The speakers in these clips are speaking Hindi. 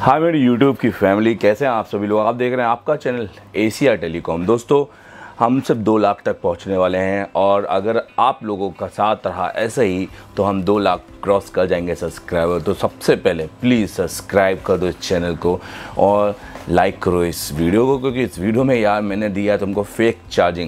हाँ मेरी YouTube की फैमिली, कैसे हैं आप सभी लोग। आप देख रहे हैं आपका चैनल एशिया टेलीकॉम। दोस्तों, हम सब 2 लाख तक पहुंचने वाले हैं और अगर आप लोगों का साथ रहा ऐसे ही तो हम 2 लाख क्रॉस कर जाएंगे सब्सक्राइबर। तो सबसे पहले प्लीज़ सब्सक्राइब कर दो इस चैनल को और लाइक करो इस वीडियो को, क्योंकि इस वीडियो में यार मैंने दिया तुमको फेक चार्जिंग।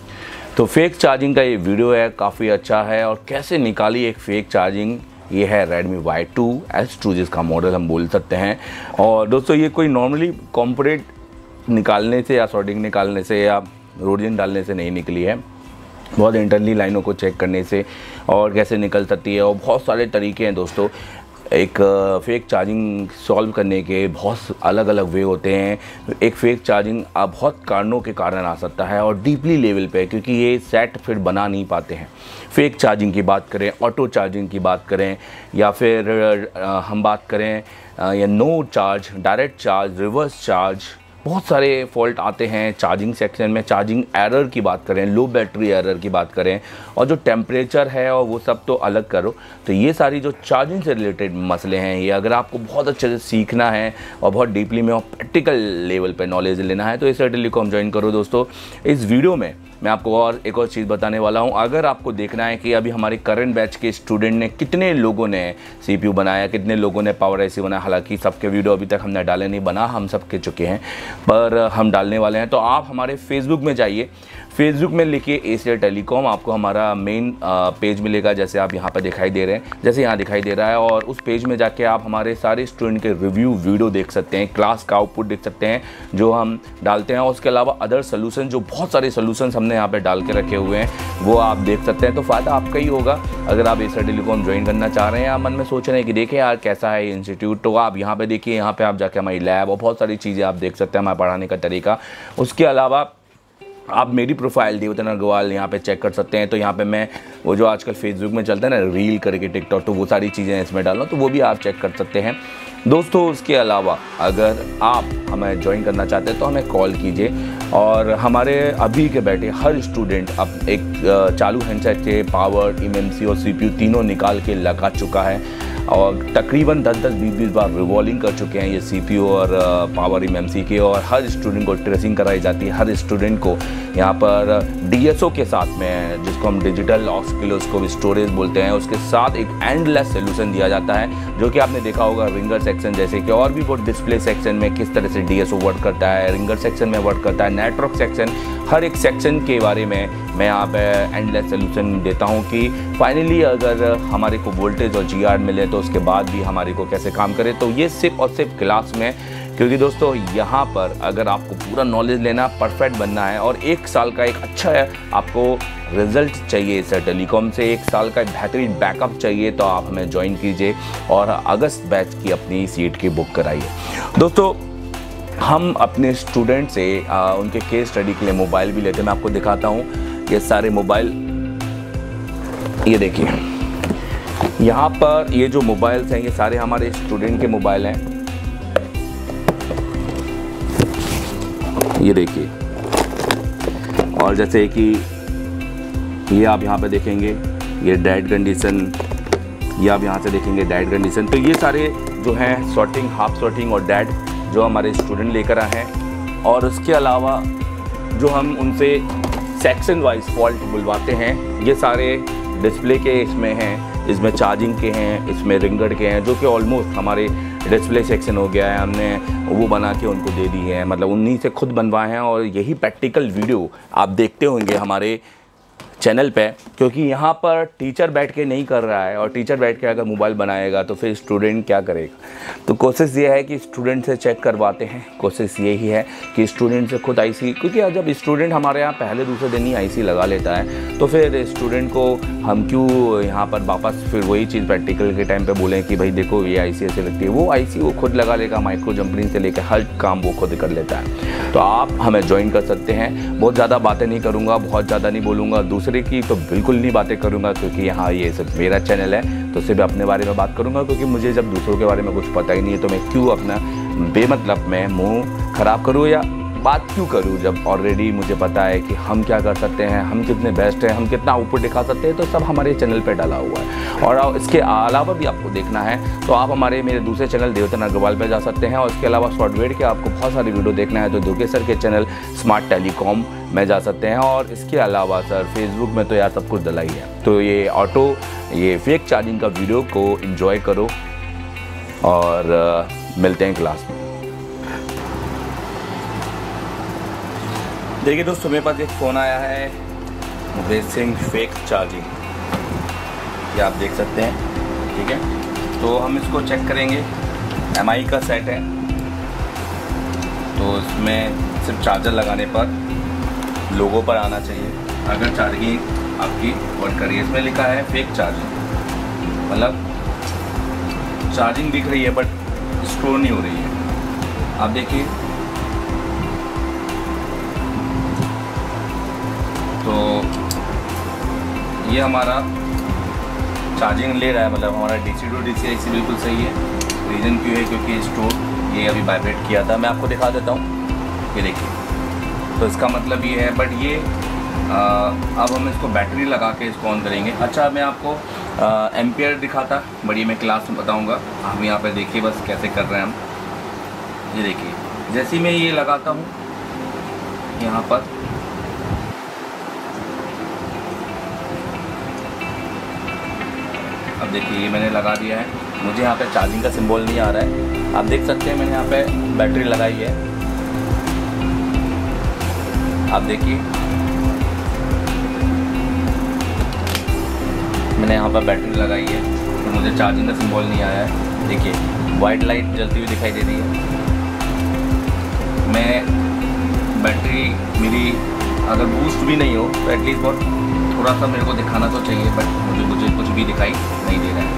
तो फेक चार्जिंग का ये वीडियो है, काफ़ी अच्छा है। और कैसे निकाली एक फ़ेक चार्जिंग, ये है Redmi Y2 S2 जिसका मॉडल हम बोल सकते हैं। और दोस्तों, ये कोई नॉर्मली कॉम्पोनेंट निकालने से या सॉर्टिंग निकालने से या रोडियन डालने से नहीं निकली है, बहुत इंटरनली लाइनों को चेक करने से और कैसे निकल सकती है। और बहुत सारे तरीके हैं दोस्तों, एक फ़ेक चार्जिंग सॉल्व करने के बहुत अलग अलग वे होते हैं। एक फ़ेक चार्जिंग बहुत कारणों के कारण आ सकता है और डीपली लेवल पे, क्योंकि ये सेट फिर बना नहीं पाते हैं। फ़ेक चार्जिंग की बात करें, ऑटो चार्जिंग की बात करें, या फिर हम बात करें या no charge, direct charge, reverse charge, बहुत सारे फॉल्ट आते हैं चार्जिंग सेक्शन में। चार्जिंग एरर की बात करें, लो बैटरी एरर की बात करें, और जो टेम्परेचर है और वो सब तो अलग करो। तो ये सारी जो चार्जिंग से रिलेटेड मसले हैं, ये अगर आपको बहुत अच्छे से सीखना है और बहुत डीपली में और प्रैक्टिकल लेवल पे नॉलेज लेना है तो एशिया टेलीकॉम ज्वाइन करो। दोस्तों, इस वीडियो में मैं आपको और एक और चीज़ बताने वाला हूं। अगर आपको देखना है कि अभी हमारे करंट बैच के स्टूडेंट ने, कितने लोगों ने CPU बनाया, कितने लोगों ने पावर IC बनाया, हालांकि सबके वीडियो अभी तक हमने डाले नहीं, बना हम सब के चुके हैं, पर हम डालने वाले हैं। तो आप हमारे फेसबुक में जाइए, फेसबुक में लिखिए एशिया टेलीकॉम, आपको हमारा मेन पेज मिलेगा, जैसे आप यहाँ पर दिखाई दे रहे हैं, जैसे यहाँ दिखाई दे रहा है। और उस पेज में जाके आप हमारे सारे स्टूडेंट के रिव्यू वीडियो देख सकते हैं, क्लास का आउटपुट देख सकते हैं जो हम डालते हैं। और उसके अलावा अदर सोल्यूशन, जो बहुत सारे सोल्यूशंस हमने यहाँ पे डाल के रखे हुए हैं, वो आप देख सकते हैं। तो फ़ायदा आपका ही होगा। अगर आप एशिया टेलीकॉम ज्वाइन करना चाह रहे हैं या मन में सोच रहे हैं कि देखें यार कैसा है ये इंस्टीट्यूट, तो आप यहाँ पे देखिए, यहाँ पे आप जाके हमारी लैब और बहुत सारी चीज़ें आप देख सकते हैं, हमारे पढ़ाने का तरीका। उसके अलावा आप मेरी प्रोफाइल देवतन अग्रवाल यहाँ पे चेक कर सकते हैं। तो यहाँ पे मैं वो जो आजकल फेसबुक में चलता है ना, रील करके टिकटॉक, तो वो सारी चीज़ें इसमें डालना, तो वो भी आप चेक कर सकते हैं दोस्तों। उसके अलावा अगर आप हमें ज्वाइन करना चाहते हैं तो हमें कॉल कीजिए। और हमारे अभी के बैठे हर स्टूडेंट अब एक चालू हैंडसेट के पावर, MMC और CPU तीनों निकाल के लगा चुका है और तकरीबन 10-20 बार रिवॉल्विंग कर चुके हैं ये CPU और पावर MMC के। और हर स्टूडेंट को ट्रेसिंग कराई जाती है, हर स्टूडेंट को यहाँ पर DSO के साथ में, जिसको हम डिजिटल ऑसिलोस्कोप स्टोरेज बोलते हैं, उसके साथ एक एंडलेस सोल्यूशन दिया जाता है, जो कि आपने देखा होगा रिंगर सेक्शन जैसे कि, और भी बहुत डिस्प्ले सेक्शन में किस तरह से DSO वर्क करता है, रिंगर सेक्शन में वर्क करता है, नेटवर्क सेक्शन, हर एक सेक्शन के बारे में मैं यहाँ पे एंडलेस सोल्यूशन देता हूँ कि फाइनली अगर हमारे को वोल्टेज और GR मिले तो उसके बाद भी हमारे को कैसे काम करे। तो ये सिर्फ और सिर्फ क्लास में, क्योंकि दोस्तों यहाँ पर अगर आपको पूरा नॉलेज लेना, परफेक्ट बनना है और 1 साल का एक अच्छा आपको रिजल्ट चाहिए एशिया टेलीकॉम से, 1 साल का बेहतरीन बैकअप चाहिए, तो आप हमें ज्वाइन कीजिए और अगस्त बैच की अपनी सीट की बुक कराइए। दोस्तों, हम अपने स्टूडेंट से उनके केस स्टडी के लिए मोबाइल भी लेते हैं। मैं आपको दिखाता हूँ ये सारे मोबाइल, ये देखिए यहाँ पर ये जो मोबाइल्स हैं ये सारे हमारे स्टूडेंट के मोबाइल हैं। ये देखिए, और जैसे कि ये आप यहाँ पे देखेंगे ये डेड कंडीशन, ये आप यहाँ से देखेंगे डेड कंडीशन। तो ये सारे जो हैं सॉर्टिंग, हाफ सॉर्टिंग और डेड जो हमारे स्टूडेंट लेकर आए हैं। और उसके अलावा जो हम उनसे सेक्शन वाइज फॉल्ट बुलवाते हैं, ये सारे डिस्प्ले के इसमें हैं, इसमें चार्जिंग के हैं, इसमें रिंगर के हैं, जो कि ऑलमोस्ट हमारे डिस्प्ले सेक्शन हो गया है, हमने वो बना के उनको दे दी है, मतलब उन्हीं से खुद बनवाए हैं। और यही प्रैक्टिकल वीडियो आप देखते होंगे हमारे चैनल पे, क्योंकि यहाँ पर टीचर बैठ के नहीं कर रहा है, और टीचर बैठ के अगर मोबाइल बनाएगा तो फिर स्टूडेंट क्या करेगा। तो कोशिश ये है कि स्टूडेंट से चेक करवाते हैं, कोशिश यही है कि स्टूडेंट से खुद IC, क्योंकि जब स्टूडेंट हमारे यहाँ पहले दूसरे दिन ही IC लगा लेता है तो फिर स्टूडेंट को हम क्यों यहाँ पर वापस फिर वही चीज़ प्रैक्टिकल के टाइम पर बोलें कि भाई देखो ये IC ऐसे लगती है। वो IC वो खुद लगा लेगा, माइक्रो जंपरिंग से लेकर हर काम वो खुद कर लेता है। तो आप हमें ज्वाइन कर सकते हैं। बहुत ज़्यादा बातें नहीं करूँगा, बहुत ज़्यादा नहीं बोलूँगा, दूसरे की तो बिल्कुल नहीं बातें करूँगा, क्योंकि यहाँ ये सिर्फ मेरा चैनल है, तो सिर्फ अपने बारे में बात करूँगा। क्योंकि मुझे जब दूसरों के बारे में कुछ पता ही नहीं है तो मैं क्यों अपना बेमतलब में मुँह ख़राब करूँ या बात क्यों करूँ जब ऑलरेडी मुझे पता है कि हम क्या कर सकते हैं, हम कितने बेस्ट हैं, हम कितना आउटपुट दिखा सकते हैं। तो सब हमारे चैनल पे डाला हुआ है। और इसके अलावा भी आपको देखना है तो आप मेरे दूसरे चैनल देवतन अग्रवाल पे जा सकते हैं। और इसके अलावा सॉफ्टवेयर के आपको बहुत सारी वीडियो देखना है तो दुर्गेश सर के चैनल स्मार्ट टेलीकॉम में जा सकते हैं। और इसके अलावा सर फेसबुक में तो यार सब कुछ डला ही है। तो ये फेक चार्जिंग का वीडियो को एंजॉय करो और मिलते हैं क्लास में। देखिए दोस्तों, मेरे पास एक फ़ोन आया है मुकेश सिंह फेक चार्जिंग, ये आप देख सकते हैं, ठीक है। तो हम इसको चेक करेंगे। MI का सेट है, तो इसमें सिर्फ चार्जर लगाने पर लोगो पर आना चाहिए अगर चार्जिंग आपकी वर्क करिए। इसमें लिखा है फेक चार्जिंग, मतलब चार्जिंग दिख रही है बट स्टोर नहीं हो रही है। आप देखिए, तो ये हमारा चार्जिंग ले रहा है, मतलब हमारा DC to DC IC बिल्कुल सही है। रीज़न क्यों है, क्योंकि स्टोर ये अभी वाइब्रेट किया था। मैं आपको दिखा देता हूँ, ये देखिए। तो इसका मतलब ये है, बट ये अब हम इसको बैटरी लगा के इसको ऑन करेंगे। अच्छा, मैं आपको एम्पियर दिखाता, बड़ी मैं क्लास में बताऊंगा। हम यहाँ पे देखिए बस कैसे कर रहे हैं हम। ये देखिए, जैसे ही मैं ये लगाता हूँ यहाँ पर, अब देखिए ये मैंने लगा दिया है। मुझे यहाँ पे चार्जिंग का सिंबल नहीं आ रहा है। आप देख सकते हैं मैंने यहाँ पे बैटरी लगाई है। आप देखिए, मैंने यहाँ पर बैटरी लगाई है तो मुझे चार्जिंग का सिंबल नहीं आया है। देखिए वाइट लाइट जलती हुई दिखाई दे रही है। मैं बैटरी मेरी अगर बूस्ट भी नहीं हो तो एटलीस्ट बहुत थोड़ा सा मेरे को दिखाना तो चाहिए, बट मुझे कुछ भी दिखाई नहीं दे रहा है।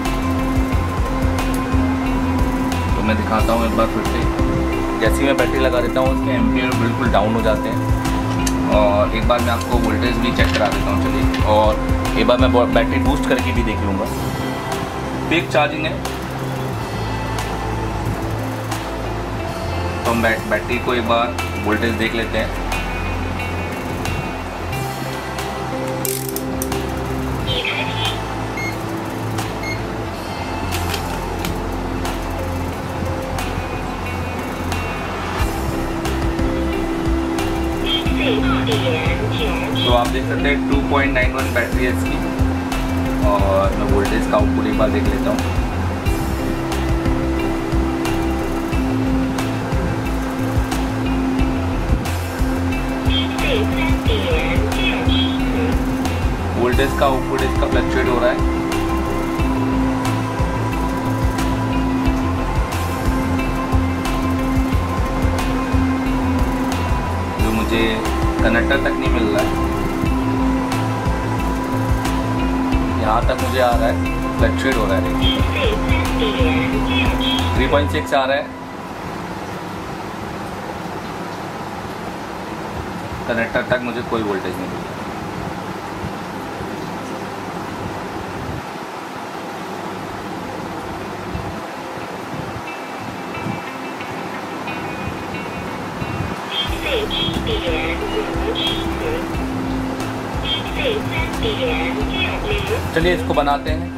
तो मैं दिखाता हूँ एक बार फिर से। जैसे ही मैं बैटरी लगा देता हूँ उसके एम्पियर बिल्कुल डाउन हो जाते हैं। और एक बार मैं आपको वोल्टेज भी चेक करा देता हूँ, चलिए। और एक बार मैं बैटरी बूस्ट करके भी देख लूँगा। फेक चार्जिंग है, तो हम बैटरी को एक बार वोल्टेज देख लेते हैं। तो आप देख सकते हैं 2.91 बैटरी है इसकी। और मैं वोल्टेज का आउटपुट एक बार देख लेता हूँ। वोल्टेज का आउटपुट इसका फ्लक्चुएट हो रहा है। जो मुझे कनेक्टर तक नहीं मिल रहा है, यहाँ तक मुझे आ रहा है, फ्लक्चुएट हो रहा है। देखिए 3.6 आ रहा है, कनेक्टर तक मुझे कोई वोल्टेज नहीं मिल रहा। चलिए इसको बनाते हैं।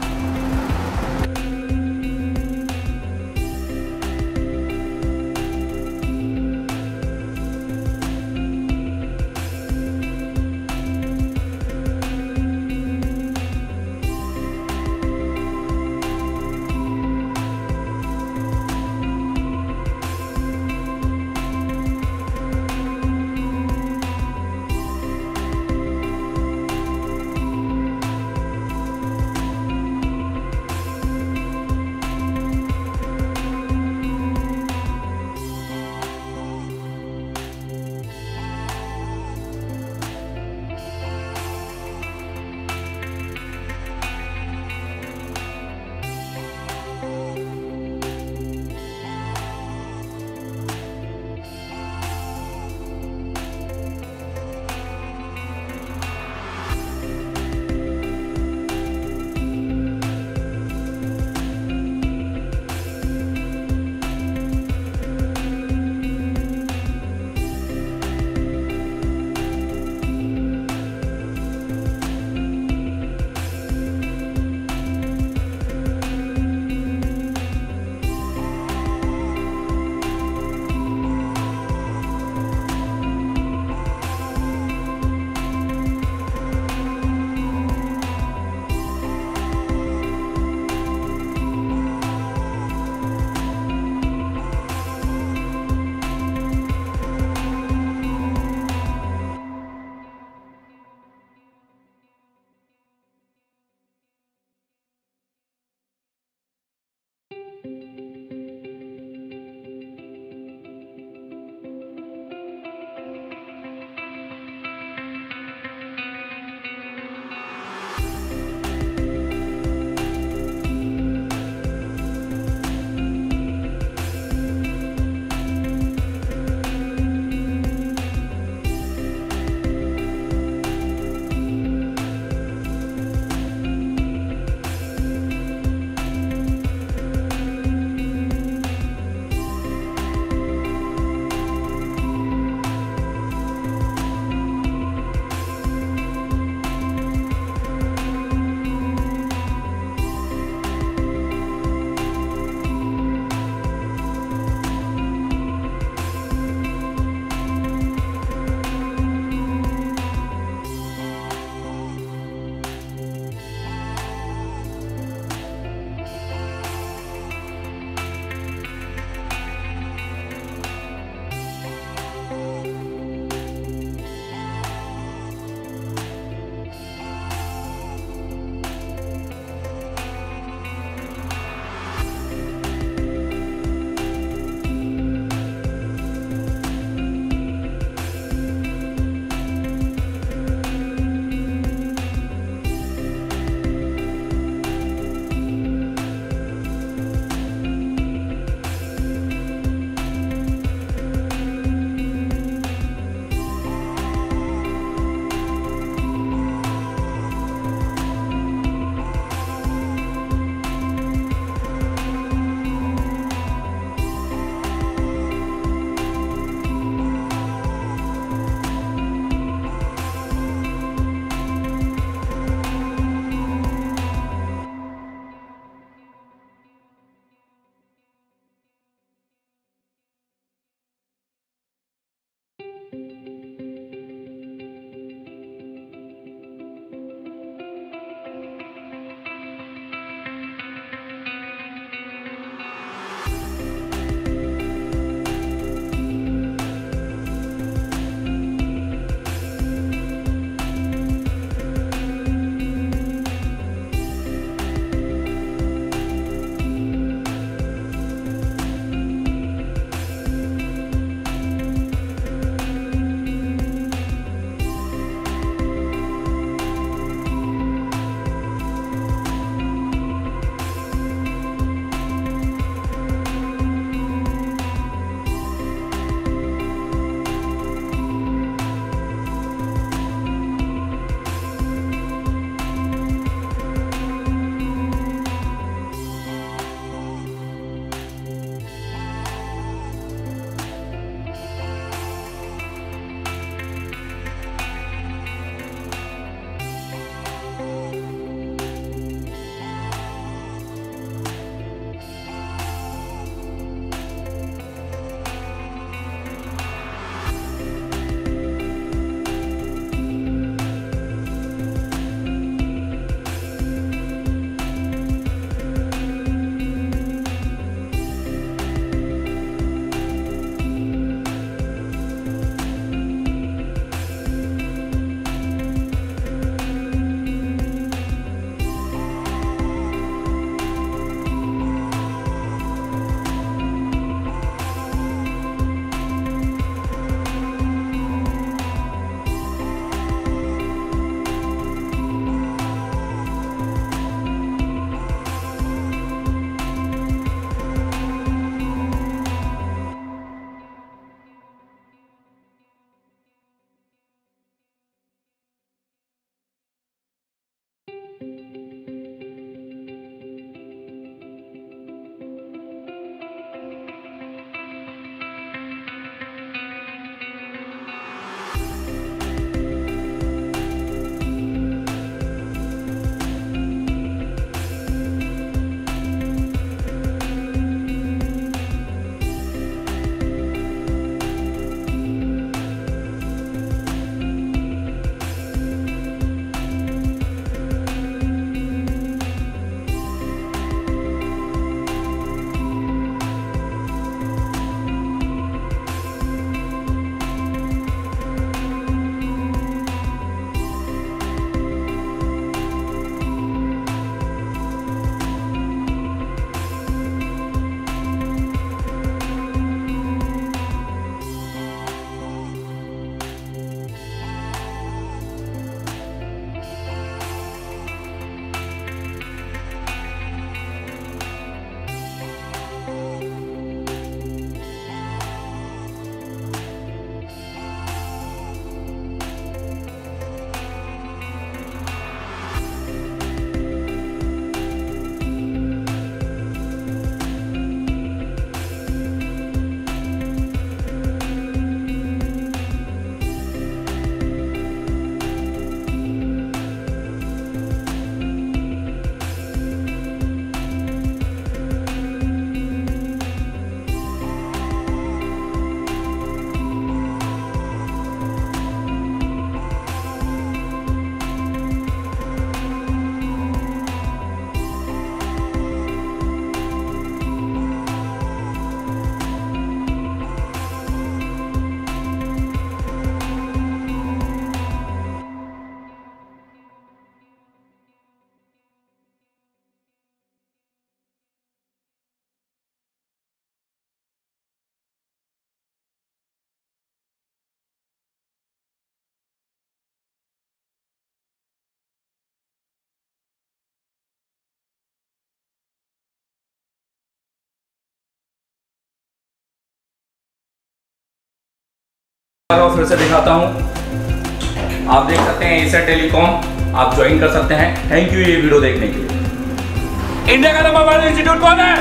फिर से दिखाता हूँ, आप देख सकते हैं एशिया टेलीकॉम, आप ज्वाइन कर सकते हैं। थैंक यू ये वीडियो देखने के लिए। इंडिया का नंबर 1 इंस्टीट्यूट कौन है?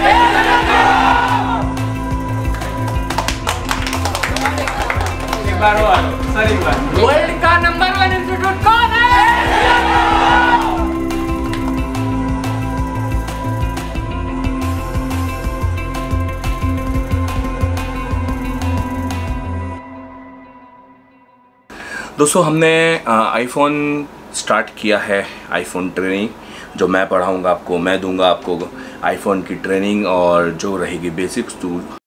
एक बार सर, एक बार वर्ल्ड का नंबर 1 इंस्टीट्यूट कौन है? दोस्तों हमने आईफोन स्टार्ट किया है, आईफोन ट्रेनिंग जो मैं पढ़ाऊंगा आपको, मैं दूंगा आपको आईफोन की ट्रेनिंग और जो रहेगी बेसिक्स टूल।